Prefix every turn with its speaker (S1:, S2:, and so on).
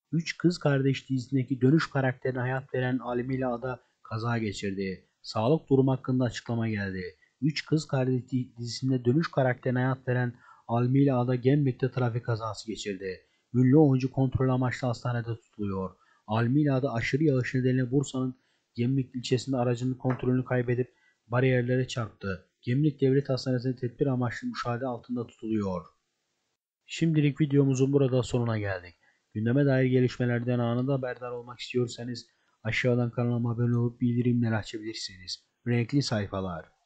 S1: Üç Kız Kardeş dizisindeki dönüş karakterine hayat veren Almila Ada kaza geçirdi. Sağlık durumu hakkında açıklama geldi. Üç Kız Kardeş dizisinde dönüş karakterine hayat veren Almila Ada Gemlik'te trafik kazası geçirdi. Ünlü oyuncu kontrol amaçlı hastanede tutuluyor. Almila Ada aşırı yağış nedeniyle Bursa'nın Gemlik ilçesinde aracının kontrolünü kaybedip bariyerlere çarptı. Gemlik Devlet Hastanesi'nde tedbir amaçlı müşahede altında tutuluyor. Şimdilik videomuzun burada sonuna geldik. Gündeme dair gelişmelerden anında haberdar olmak istiyorsanız aşağıdan kanalıma abone olup bildirimleri açabilirsiniz. Renkli sayfalar.